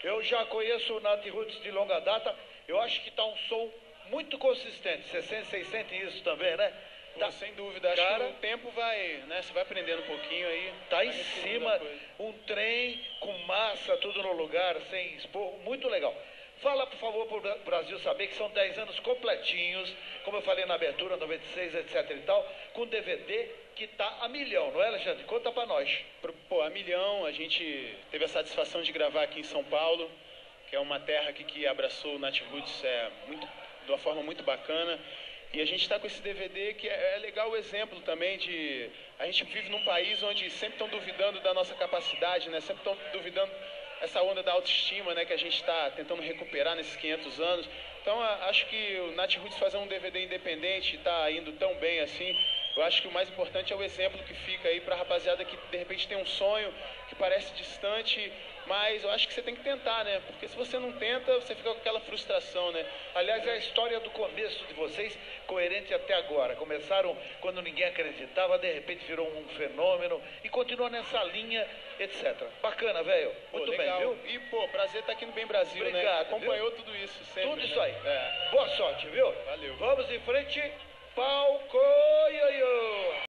Eu já conheço o Nat Roots de longa data, eu acho que tá um som muito consistente. Vocês sentem isso também, né? Tá, sem dúvida, acho que o tempo vai, né? Você vai aprendendo um pouquinho aí. Tá em cima, um trem com massa, tudo no lugar, sem expor, muito legal. Fala, por favor, para o Brasil saber que são 10 anos completinhos, como eu falei na abertura, 96, etc e tal, com DVD que tá a milhão, não é, Alexandre? Conta para nós. Pô, a milhão, a gente teve a satisfação de gravar aqui em São Paulo, que é uma terra aqui que abraçou o Nat Roots de uma forma muito bacana. E a gente está com esse DVD que é legal o exemplo também de... A gente vive num país onde sempre estão duvidando da nossa capacidade, né? Sempre estão duvidando essa onda da autoestima, né? Que a gente está tentando recuperar nesses 500 anos. Então, acho que o Nat Roots fazer um DVD independente está indo tão bem assim. Eu acho que o mais importante é o exemplo que fica aí para a rapaziada que de repente tem um sonho que parece distante, mas eu acho que você tem que tentar, né? Porque se você não tenta, você fica com aquela frustração, né? Aliás, é a história do começo de vocês, coerente até agora. Começaram quando ninguém acreditava, de repente virou um fenômeno e continua nessa linha, etc. Bacana, velho. Muito legal. bem, viu? E, pô, prazer estar aqui no Bem Brasil, obrigado, né? Acompanhou viu? tudo isso sempre. Tudo isso né? aí. É. Boa sorte, viu? Valeu. Vamos em frente. Palco, ioiô.